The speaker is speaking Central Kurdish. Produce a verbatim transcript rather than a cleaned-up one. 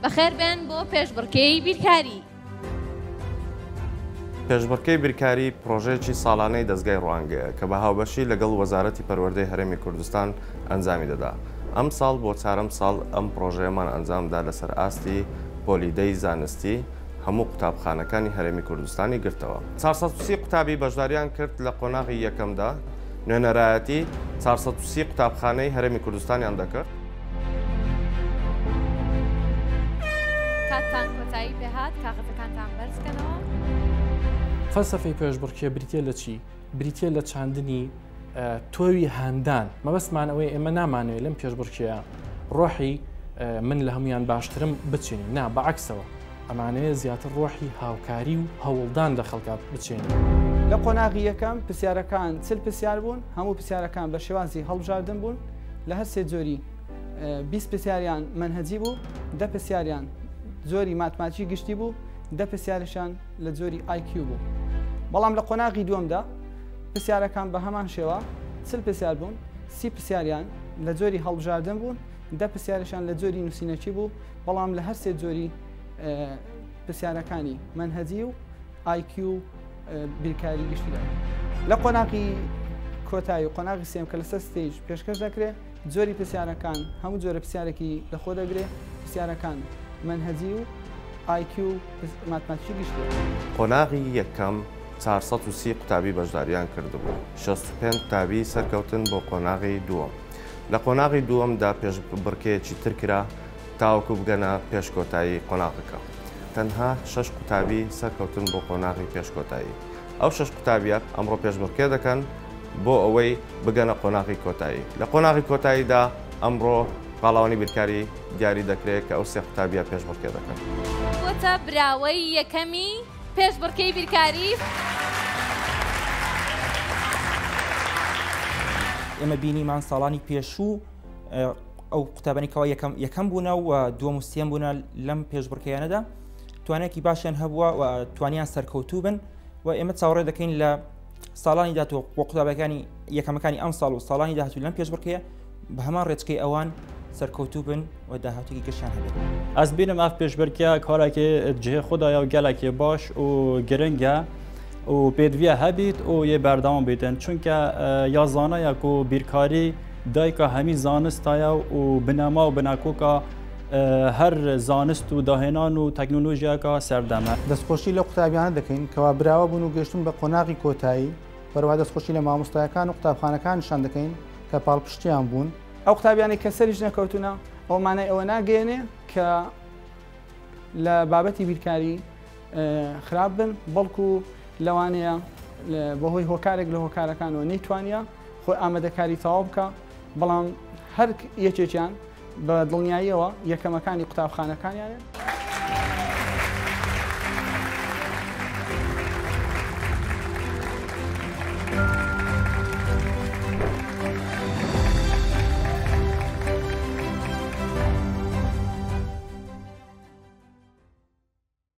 بەخێربێن بۆ پێشبڕکێی بیرکاری. پێشبڕکێی بیرکاری پرۆژەیەکی ساڵانەی دەستگای ڕوانگەیە کە بە هاوبەشی لەگەڵ وەزارەتی پەروەردەی هەرێمی کوردستان ئەنجامی دەدا. ئەم ساڵ بۆ چارەم ساڵ ئەم پرۆژەیەمان ئەنجامدا لەسەر ئاستی پۆلیدەی زانستی هەموو قوتابخانەکانی هەرێمی کوردستانی گرتەوە. چوارسەد و سی قوتابی بەشداریان کرد لە قۆناغی یەکەمدا، نوێنەرایەتی چوارسەد و سی قوتابخانەی هەرێمی کوردستانیان دەکرد. کاتتان کۆتایی پێهات کاغەزەکانتان بەرزکەنەوە. فەلسەفەی پێشبڕکێ بریتە لە چی؟ بریتە لە چاندنی تۆوی هاندان. مەبەستمان ئەوەی ئێمە نامانوێت لەم پێشبڕکێیە ڕۆحی من لە هەمویان باشترم بچێنین، نا بەعکسەوە ئەمانەیە زیاتر ڕۆحی هاوکاری و هەوڵدان لە خەڵکات بچێنین. لە قۆناغی یەکەم پرسیارەکان چل پرسیار بوون، هەموو پرسیارەکان بە شێوازی هەڵبژاردن بوون، لە هەر سێ جۆری بیست پرسیاریان منهەجی بوو، دە پرسیاریان زۆری ماتماتیکی گشتی بوو، دە پرسیارشان لە جۆری آی کیو بوو. بەڵام لە قۆناغی دووەمدا پرسیارەکان بە هەمان شێوە چل پرسیار بوون، سی پرسیاریان لە جۆری هەڵبژاردن بوون، دە پرسیارشان لە جۆری نووسینەکی بوو، بەڵام لە هەر سێ جۆری پرسیارەکانی منهەجی و آی کیو بیرکاری گشتیدا. لە قۆناغی کۆتایی و قۆناغی سێم کە لەسەر ستێج پێشکەش دەکرێت، جۆری پرسیارەکان هەموو جۆرە پرسیارێکی لەخۆ دەگرێت، پرسیارەکان منهەجی و آی کیو ماتماتیکی گشتی. قۆناغی یەکەم چوارسەد و سی قوتابی بەشداریان کردبوو، شەست و پێنج قوتابی سەرکەوتن بۆ قۆناغی دووەم. لە قۆناغی دووەمدا پێشبڕکێیەکی تر کرا تاوەکو بگەنە پێشکۆتایی قۆناغەکە. تەنها شەش قوتابی سەرکەوتن بۆ قۆناغی پێشکۆتایی. ئەو شەش قوتابیە ئەمڕۆ پێشبڕکێ دەکەن بۆ ئەوەی بگەنە قۆناغی کۆتایی. لە قۆناغی کۆتاییدا ئەمڕۆ پاڵاوانی بیرکاری دیاری دەکرێت کە ئەو سێ قوتابیە پێشبڕکێ دەکەن. بۆتە براوەی یەکەمی پێشبڕکێی بیرکاری. ئێمە بینیمان ساڵانی پێشوو ئەو قوتابانێکەوە یەکەم بوونە و دووەم و سێم بوونە لەم پێشبڕکەیانەدا توانێکی باشیان هەبووە و توانیان سەرکەوتوو بن و ئێمە چاوەڕێ دەکەین لە ساڵانی داهاتوو بۆ قوتابەکانی یەکەمەکانی ئەم ساڵ و ساڵانی داهاتوو لەم پێشبڕکەیە بە هەمان ڕێچکەی ئەوان سەرکەوتوو بن و داهاتووی گەشتیان هەبێت. ئەس بینم ئەف پێشبڕکێ کارێکی جهێ خوددایە و گەلێکی باش و گرنگە و پێدویە هەبیت و یێ بەردەوام بیتن چونکە یازانەیەک و بیرکاری دایکە هەمی زانستایە و بنەما و بناکۆکە هەر زانست و داهێنان و تەکنۆلۆژیاکە سەردەمە. دەستخۆشی لە قوتابیانە دەکەین کەوا براوە بوون و گەشتون بە قۆناغی کۆتایی، بەروە دەستخۆشی لە مامۆستایەکان و قوتابخانەکانشان دەکەین کە پاڵپشتیان بوون. ئەو قوتابیانی کە سەریش نەکەوتونە ئەو مانای ئەوە ناگەێنێ کە لە بابەتی بیرکاری خراپ بن، بەڵکو لەوانەیە بەهۆی هۆکارێک لە هۆکارەکانەوە نەیتوانیە خۆی ئامادەکاری تەواو بکە، بەڵام هەر یەکێکیان بە دڵنیاییەوە یەکەمەکانی قوتابخانەکانیانێت.